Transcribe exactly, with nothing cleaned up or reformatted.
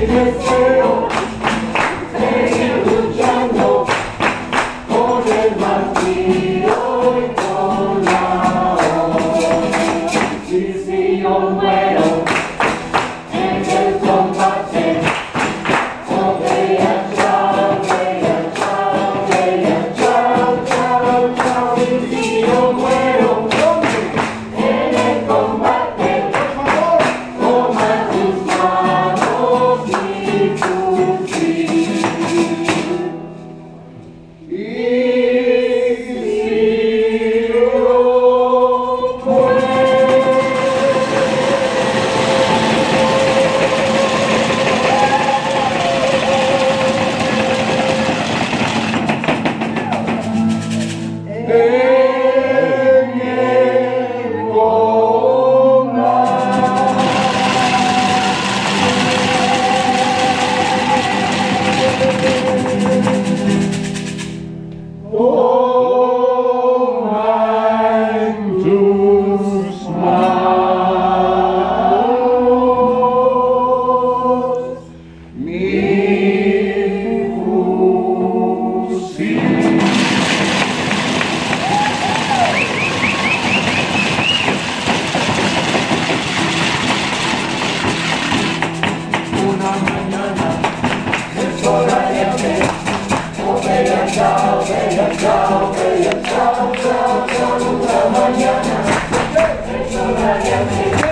deseo seguir luchando con el martirio y con la hoz. Y si yo muero en el combate, oh bella chao, bella chao, bella chao, chao, chao. Y si yo muero en el combate, toma tus manos mi fusil. Y si yo muero, en el combate. Toma en tus manos mi fusil. Una mañana es hora de hacer, oh bella chao, bella chao, bella chao, chao, chao. Una mañana es hora de hacer.